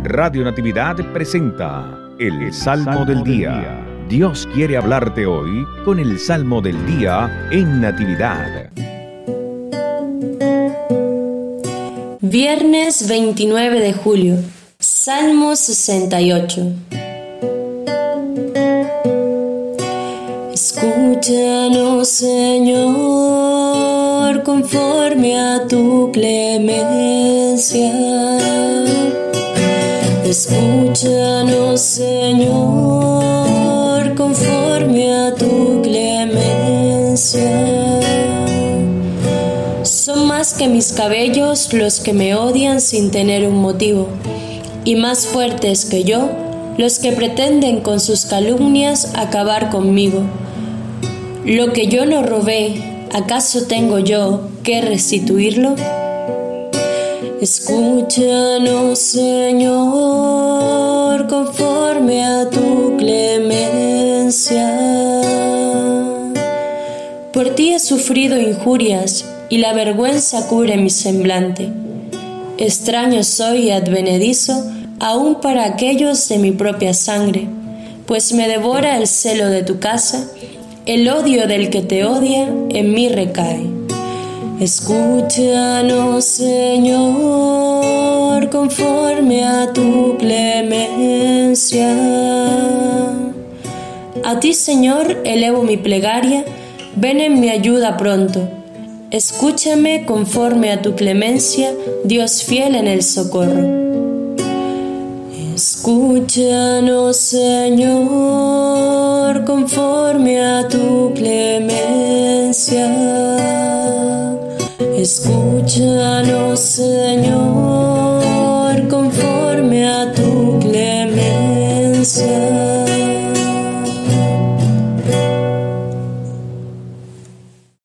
Radio Natividad presenta el Salmo del Día. Dios quiere hablarte hoy con el Salmo del Día en Natividad. Viernes 29 de julio, Salmo 68. Escúchanos, Señor, conforme a tu clemencia. Escúchanos, Señor, conforme a tu clemencia. Son más que mis cabellos los que me odian sin tener un motivo, y más fuertes que yo los que pretenden con sus calumnias acabar conmigo. Lo que yo no robé, ¿acaso tengo yo que restituirlo? Escúchanos, Señor, conforme a tu clemencia. Por ti he sufrido injurias, y la vergüenza cubre mi semblante. Extraño soy y advenedizo, aún para aquellos de mi propia sangre, pues me devora el celo de tu casa, el odio del que te odia en mí recae. Escúchanos, Señor, conforme a tu clemencia. A ti, Señor, elevo mi plegaria, ven en mi ayuda pronto. Escúchame conforme a tu clemencia, Dios fiel en el socorro. Escúchanos, Señor, conforme a tu clemencia. Escúchanos, Señor, conforme a tu clemencia.